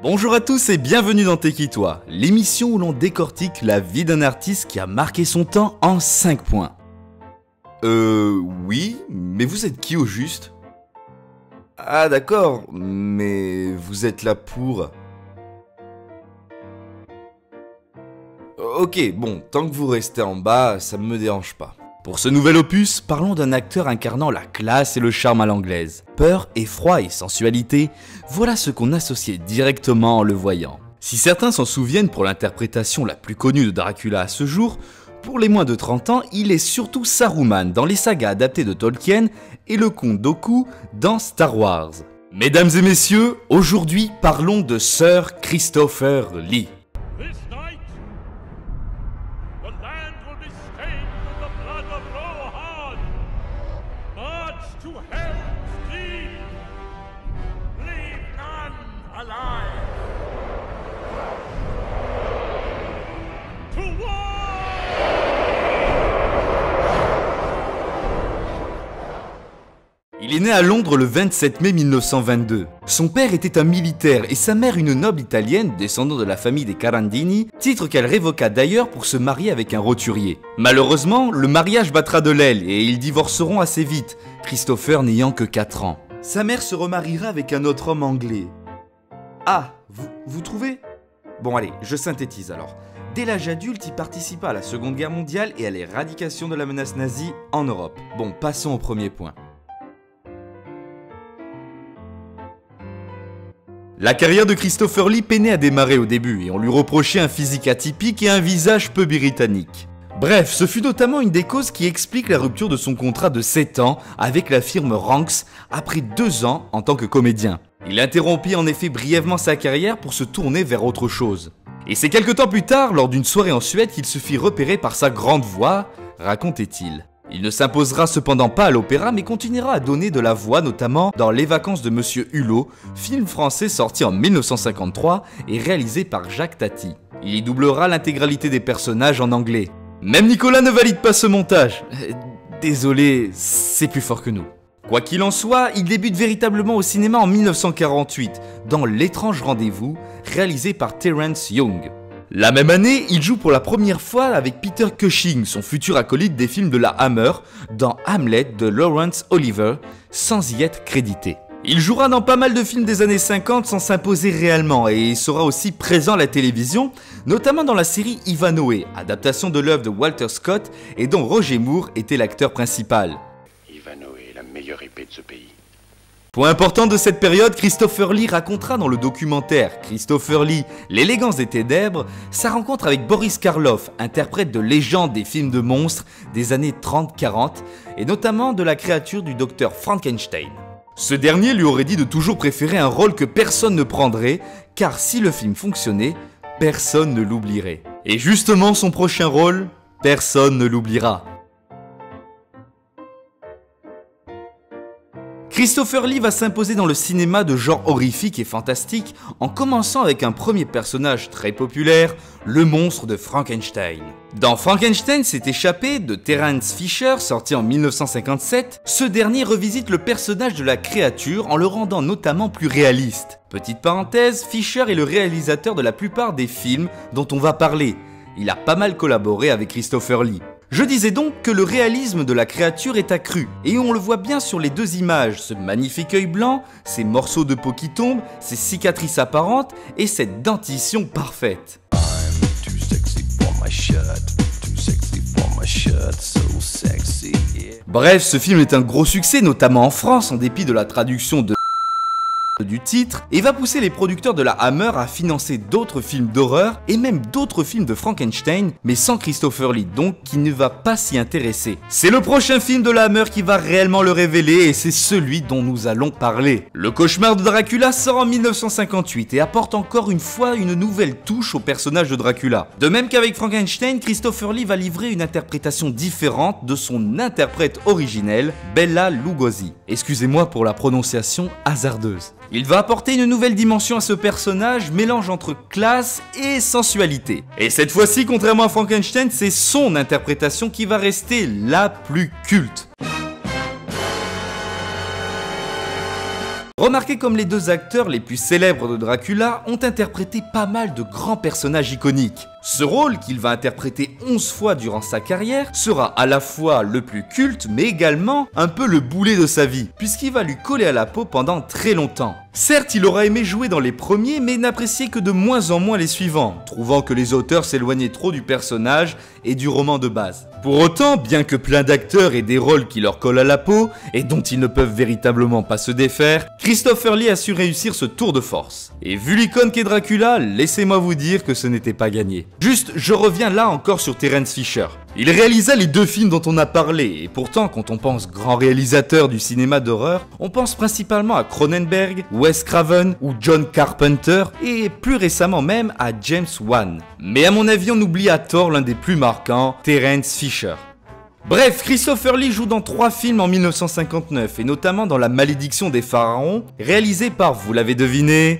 Bonjour à tous et bienvenue dans T'es qui toi, l'émission où l'on décortique la vie d'un artiste qui a marqué son temps en 5 points. Oui, mais vous êtes qui au juste? Ah d'accord, mais vous êtes là pour... Ok, bon, tant que vous restez en bas, ça me dérange pas. Pour ce nouvel opus, parlons d'un acteur incarnant la classe et le charme à l'anglaise. Peur, effroi et sensualité, voilà ce qu'on associait directement en le voyant. Si certains s'en souviennent pour l'interprétation la plus connue de Dracula à ce jour, pour les moins de 30 ans, il est surtout Saruman dans les sagas adaptées de Tolkien et le comte Dooku dans Star Wars. Mesdames et messieurs, aujourd'hui parlons de Sir Christopher Lee. Il est né à Londres le 27 mai 1922. Son père était un militaire et sa mère une noble italienne descendant de la famille des Carandini, titre qu'elle révoqua d'ailleurs pour se marier avec un roturier. Malheureusement, le mariage battra de l'aile et ils divorceront assez vite, Christopher n'ayant que 4 ans. Sa mère se remariera avec un autre homme anglais. Ah, vous trouvez? Bon allez, je synthétise alors. Dès l'âge adulte, il participa à la Seconde Guerre mondiale et à l'éradication de la menace nazie en Europe. Bon, passons au premier point. La carrière de Christopher Lee peinait à démarrer au début et on lui reprochait un physique atypique et un visage peu britannique. Bref, ce fut notamment une des causes qui explique la rupture de son contrat de 7 ans avec la firme Ranks après 2 ans en tant que comédien. Il interrompit en effet brièvement sa carrière pour se tourner vers autre chose. Et c'est quelque temps plus tard, lors d'une soirée en Suède, qu'il se fit repérer par sa grande voix, racontait-il. Il ne s'imposera cependant pas à l'opéra mais continuera à donner de la voix notamment dans Les Vacances de Monsieur Hulot, film français sorti en 1953 et réalisé par Jacques Tati. Il y doublera l'intégralité des personnages en anglais. Même Nicolas ne valide pas ce montage. Désolé, c'est plus fort que nous. Quoi qu'il en soit, il débute véritablement au cinéma en 1948 dans L'étrange rendez-vous, réalisé par Terence Young. La même année, il joue pour la première fois avec Peter Cushing, son futur acolyte des films de la Hammer, dans Hamlet de Laurence Olivier, sans y être crédité. Il jouera dans pas mal de films des années 50 sans s'imposer réellement et il sera aussi présent à la télévision, notamment dans la série Ivanhoe, adaptation de l'œuvre de Walter Scott et dont Roger Moore était l'acteur principal. Ivanhoe est la meilleure épée de ce pays. Point important de cette période, Christopher Lee racontera dans le documentaire Christopher Lee, l'élégance des ténèbres, sa rencontre avec Boris Karloff, interprète de légende des films de monstres des années 30-40 et notamment de la créature du docteur Frankenstein. Ce dernier lui aurait dit de toujours préférer un rôle que personne ne prendrait, car si le film fonctionnait, personne ne l'oublierait. Et justement son prochain rôle, personne ne l'oubliera. Christopher Lee va s'imposer dans le cinéma de genre horrifique et fantastique en commençant avec un premier personnage très populaire, le monstre de Frankenstein. Dans Frankenstein s'est échappé de Terence Fisher, sorti en 1957, ce dernier revisite le personnage de la créature en le rendant notamment plus réaliste. Petite parenthèse, Fisher est le réalisateur de la plupart des films dont on va parler. Il a pas mal collaboré avec Christopher Lee. Je disais donc que le réalisme de la créature est accru, et on le voit bien sur les deux images, ce magnifique œil blanc, ces morceaux de peau qui tombent, ces cicatrices apparentes et cette dentition parfaite. Bref, ce film est un gros succès, notamment en France, en dépit de la traduction du titre, et va pousser les producteurs de la Hammer à financer d'autres films d'horreur et même d'autres films de Frankenstein, mais sans Christopher Lee donc, qui ne va pas s'y intéresser. C'est le prochain film de la Hammer qui va réellement le révéler et c'est celui dont nous allons parler. Le cauchemar de Dracula sort en 1958 et apporte encore une fois une nouvelle touche au personnage de Dracula. De même qu'avec Frankenstein, Christopher Lee va livrer une interprétation différente de son interprète originel, Bela Lugosi. Excusez-moi pour la prononciation hasardeuse. Il va apporter une nouvelle dimension à ce personnage, mélange entre classe et sensualité. Et cette fois-ci, contrairement à Frankenstein, c'est son interprétation qui va rester la plus culte. Remarquez comme les deux acteurs les plus célèbres de Dracula ont interprété pas mal de grands personnages iconiques. Ce rôle, qu'il va interpréter 11 fois durant sa carrière, sera à la fois le plus culte, mais également un peu le boulet de sa vie, puisqu'il va lui coller à la peau pendant très longtemps. Certes, il aura aimé jouer dans les premiers, mais n'appréciait que de moins en moins les suivants, trouvant que les auteurs s'éloignaient trop du personnage et du roman de base. Pour autant, bien que plein d'acteurs aient des rôles qui leur collent à la peau, et dont ils ne peuvent véritablement pas se défaire, Christopher Lee a su réussir ce tour de force. Et vu l'icône qu'est Dracula, laissez-moi vous dire que ce n'était pas gagné. Juste, je reviens là encore sur Terence Fisher. Il réalisa les deux films dont on a parlé, et pourtant quand on pense grand réalisateur du cinéma d'horreur, on pense principalement à Cronenberg, Wes Craven ou John Carpenter, et plus récemment même à James Wan. Mais à mon avis on oublie à tort l'un des plus marquants, Terence Fisher. Bref, Christopher Lee joue dans 3 films en 1959, et notamment dans La Malédiction des Pharaons, réalisé par, vous l'avez deviné...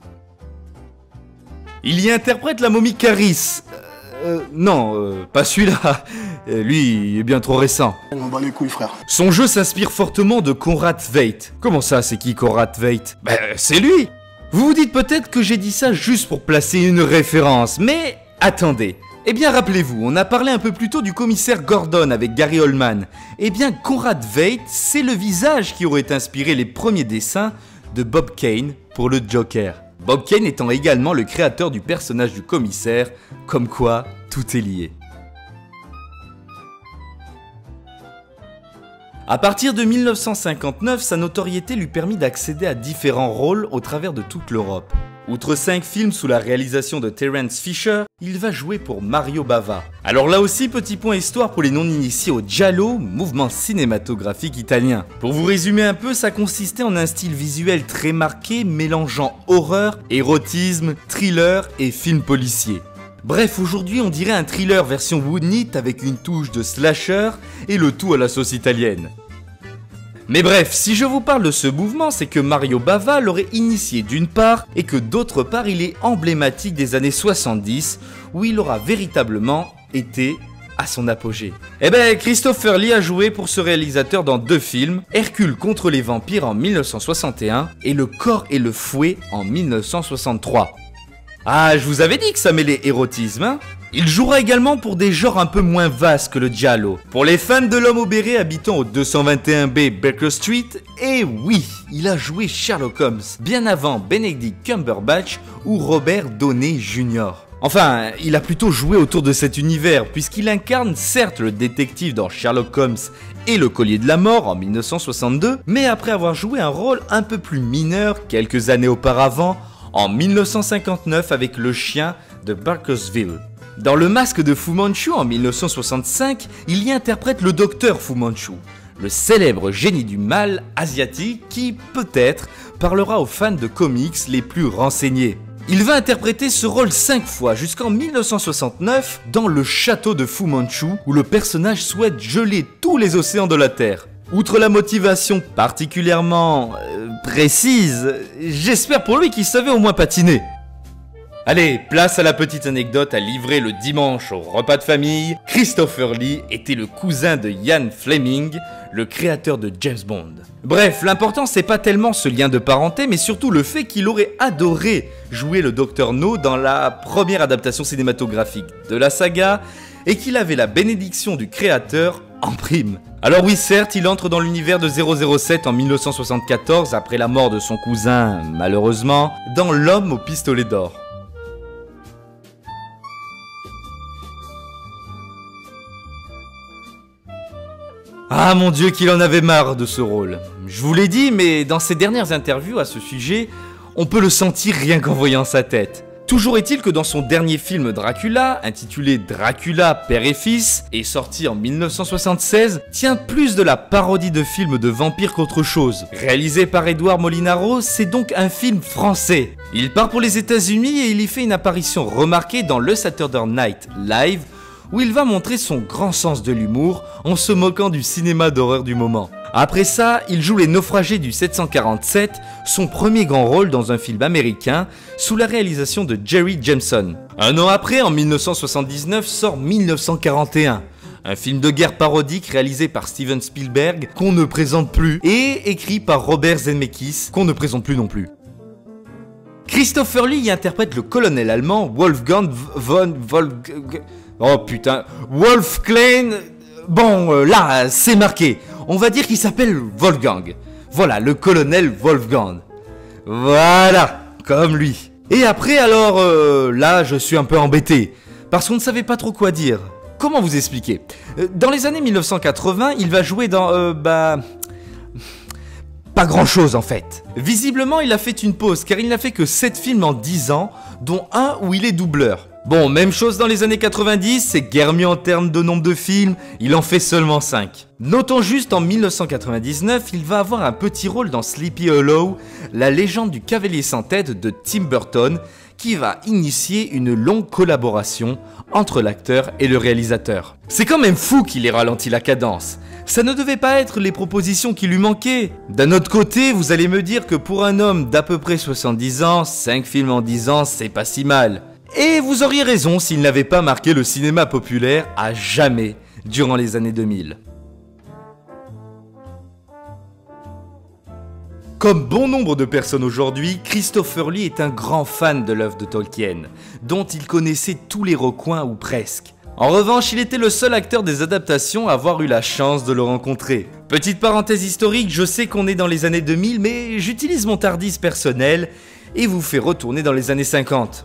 Il y interprète la momie Caris. Non, pas celui-là. Lui, il est bien trop récent. On bat les couilles, frère. Son jeu s'inspire fortement de Conrad Veidt. Comment ça, c'est qui Conrad Veidt? C'est lui. Vous vous dites peut-être que j'ai dit ça juste pour placer une référence, mais attendez. Eh bien, rappelez-vous, on a parlé un peu plus tôt du commissaire Gordon avec Gary Oldman. Eh bien, Conrad Veidt, c'est le visage qui aurait inspiré les premiers dessins de Bob Kane pour le Joker. Bob Kane étant également le créateur du personnage du commissaire, comme quoi tout est lié. À partir de 1959, sa notoriété lui permit d'accéder à différents rôles au travers de toute l'Europe. Outre 5 films sous la réalisation de Terence Fisher, il va jouer pour Mario Bava. Alors là aussi, petit point histoire pour les non-initiés au Giallo, mouvement cinématographique italien. Pour vous résumer un peu, ça consistait en un style visuel très marqué, mélangeant horreur, érotisme, thriller et film policier. Bref, aujourd'hui on dirait un thriller version Woodnit avec une touche de slasher et le tout à la sauce italienne. Mais bref, si je vous parle de ce mouvement, c'est que Mario Bava l'aurait initié d'une part, et que d'autre part il est emblématique des années 70, où il aura véritablement été à son apogée. Eh ben, Christopher Lee a joué pour ce réalisateur dans 2 films, Hercule contre les vampires en 1961, et Le corps et le fouet en 1963. Ah, je vous avais dit que ça mêlait érotisme, hein? Il jouera également pour des genres un peu moins vastes que le giallo. Pour les fans de l'homme au béret habitant au 221B Baker Street, et oui, il a joué Sherlock Holmes, bien avant Benedict Cumberbatch ou Robert Downey Jr. Enfin, il a plutôt joué autour de cet univers, puisqu'il incarne certes le détective dans Sherlock Holmes et Le Collier de la Mort en 1962, mais après avoir joué un rôle un peu plus mineur quelques années auparavant, en 1959 avec Le Chien de Barkersville. Dans Le Masque de Fu Manchu en 1965, il y interprète le docteur Fu Manchu, le célèbre génie du mal asiatique qui, peut-être, parlera aux fans de comics les plus renseignés. Il va interpréter ce rôle 5 fois jusqu'en 1969 dans Le Château de Fu Manchu où le personnage souhaite geler tous les océans de la Terre. Outre la motivation particulièrement précise, j'espère pour lui qu'il savait au moins patiner. Allez, place à la petite anecdote à livrer le dimanche au repas de famille. Christopher Lee était le cousin de Ian Fleming, le créateur de James Bond. Bref, l'important c'est pas tellement ce lien de parenté, mais surtout le fait qu'il aurait adoré jouer le Dr No dans la première adaptation cinématographique de la saga, et qu'il avait la bénédiction du créateur en prime. Alors oui, certes, il entre dans l'univers de 007 en 1974, après la mort de son cousin, malheureusement, dans L'homme au pistolet d'or. Ah mon Dieu qu'il en avait marre de ce rôle. Je vous l'ai dit, mais dans ses dernières interviews à ce sujet, on peut le sentir rien qu'en voyant sa tête. Toujours est-il que dans son dernier film Dracula, intitulé Dracula, père et fils, et sorti en 1976, tient plus de la parodie de film de vampires qu'autre chose. Réalisé par Edouard Molinaro, c'est donc un film français. Il part pour les États-Unis et il y fait une apparition remarquée dans le Saturday Night Live, où il va montrer son grand sens de l'humour en se moquant du cinéma d'horreur du moment. Après ça, il joue Les Naufragés du 747, son premier grand rôle dans un film américain, sous la réalisation de Jerry Jameson. Un an après, en 1979, sort 1941, un film de guerre parodique réalisé par Steven Spielberg, qu'on ne présente plus, et écrit par Robert Zemeckis, qu'on ne présente plus non plus. Christopher Lee y interprète le colonel allemand Wolfgang von Wolfgang. Bon, là, c'est marqué. On va dire qu'il s'appelle Wolfgang. Voilà, le colonel Wolfgang. Voilà, comme lui. Et après, alors, là, je suis un peu embêté, parce qu'on ne savait pas trop quoi dire. Comment vous expliquer? Dans les années 1980, il va jouer dans, pas grand chose en fait. Visiblement, il a fait une pause, car il n'a fait que 7 films en 10 ans, dont un où il est doubleur. Bon, même chose dans les années 90, c'est guère mieux en termes de nombre de films, il en fait seulement 5. Notons juste en 1999, il va avoir un petit rôle dans Sleepy Hollow, la légende du cavalier sans tête de Tim Burton, qui va initier une longue collaboration entre l'acteur et le réalisateur. C'est quand même fou qu'il ait ralenti la cadence. Ça ne devait pas être les propositions qui lui manquaient. D'un autre côté, vous allez me dire que pour un homme d'à peu près 70 ans, 5 films en 10 ans, c'est pas si mal. Et vous auriez raison s'il n'avait pas marqué le cinéma populaire à jamais durant les années 2000. Comme bon nombre de personnes aujourd'hui, Christopher Lee est un grand fan de l'œuvre de Tolkien, dont il connaissait tous les recoins ou presque. En revanche, il était le seul acteur des adaptations à avoir eu la chance de le rencontrer. Petite parenthèse historique, je sais qu'on est dans les années 2000, mais j'utilise mon tardis personnel et vous fais retourner dans les années 50.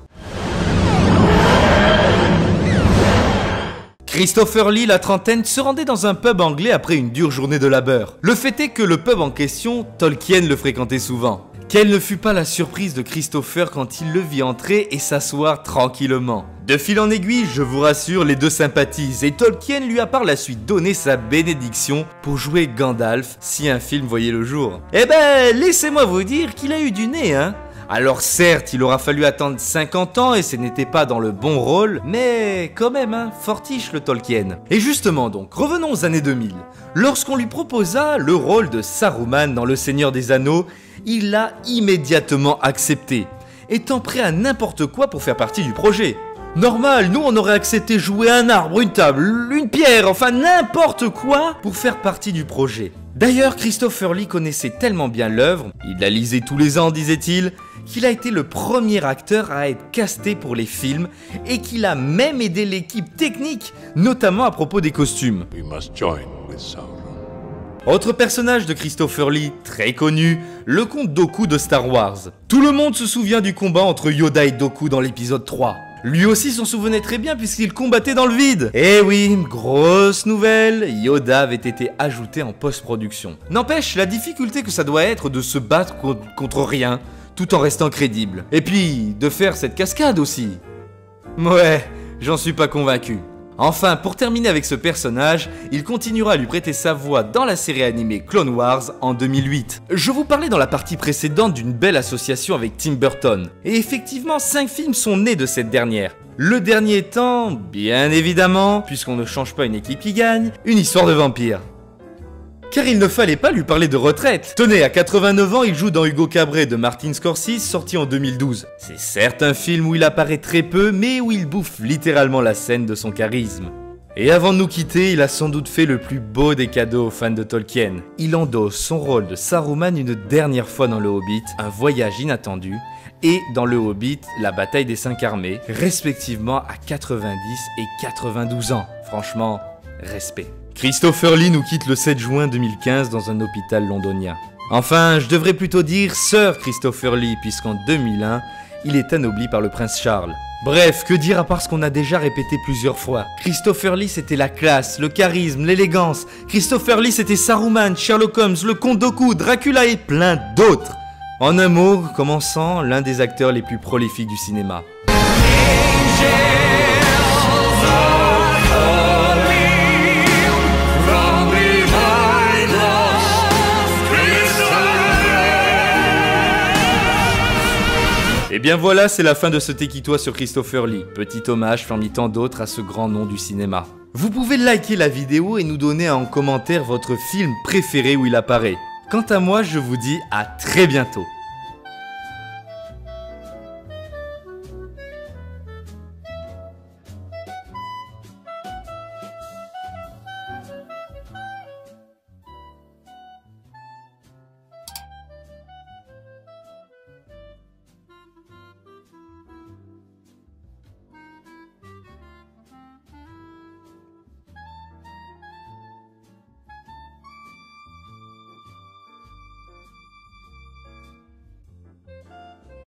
Christopher Lee, la trentaine, se rendait dans un pub anglais après une dure journée de labeur. Le fait est que le pub en question, Tolkien le fréquentait souvent. Quelle ne fut pas la surprise de Christopher quand il le vit entrer et s'asseoir tranquillement. De fil en aiguille, je vous rassure, les deux sympathisent et Tolkien lui a par la suite donné sa bénédiction pour jouer Gandalf si un film voyait le jour. Eh ben, laissez-moi vous dire qu'il a eu du nez, hein. Alors certes, il aura fallu attendre 50 ans et ce n'était pas dans le bon rôle, mais quand même, hein, fortiche le Tolkien. Et justement donc, revenons aux années 2000. Lorsqu'on lui proposa le rôle de Saruman dans Le Seigneur des Anneaux, il l'a immédiatement accepté, étant prêt à n'importe quoi pour faire partie du projet. Normal, nous on aurait accepté jouer un arbre, une table, une pierre, enfin n'importe quoi pour faire partie du projet. D'ailleurs, Christopher Lee connaissait tellement bien l'œuvre, il la lisait tous les ans disait-il, qu'il a été le premier acteur à être casté pour les films et qu'il a même aidé l'équipe technique, notamment à propos des costumes. Autre personnage de Christopher Lee, très connu, le comte Dooku de Star Wars. Tout le monde se souvient du combat entre Yoda et Dooku dans l'épisode 3. Lui aussi s'en souvenait très bien puisqu'il combattait dans le vide. Eh oui, grosse nouvelle, Yoda avait été ajouté en post-production. N'empêche, la difficulté que ça doit être de se battre contre rien, tout en restant crédible. Et puis, de faire cette cascade aussi. Ouais, j'en suis pas convaincu. Enfin, pour terminer avec ce personnage, il continuera à lui prêter sa voix dans la série animée Clone Wars en 2008. Je vous parlais dans la partie précédente d'une belle association avec Tim Burton. Et effectivement, 5 films sont nés de cette dernière. Le dernier étant, bien évidemment, puisqu'on ne change pas une équipe qui gagne, une histoire de vampire. Car il ne fallait pas lui parler de retraite. Tenez, à 89 ans, il joue dans Hugo Cabret de Martin Scorsese, sorti en 2012. C'est certes un film où il apparaît très peu, mais où il bouffe littéralement la scène de son charisme. Et avant de nous quitter, il a sans doute fait le plus beau des cadeaux aux fans de Tolkien. Il endosse son rôle de Saruman une dernière fois dans Le Hobbit, un voyage inattendu, et dans Le Hobbit, la bataille des 5 armées, respectivement à 90 et 92 ans. Franchement, respect. Christopher Lee nous quitte le 7 juin 2015 dans un hôpital londonien. Enfin, je devrais plutôt dire Sir Christopher Lee, puisqu'en 2001, il est anobli par le prince Charles. Bref, que dire à part ce qu'on a déjà répété plusieurs fois. Christopher Lee c'était la classe, le charisme, l'élégance. Christopher Lee c'était Saruman, Sherlock Holmes, le comte Dooku, Dracula et plein d'autres. En un mot, commençant, l'un des acteurs les plus prolifiques du cinéma. Et bien voilà, c'est la fin de ce Tekitois sur Christopher Lee. Petit hommage parmi tant d'autres à ce grand nom du cinéma. Vous pouvez liker la vidéo et nous donner en commentaire votre film préféré où il apparaît. Quant à moi, je vous dis à très bientôt.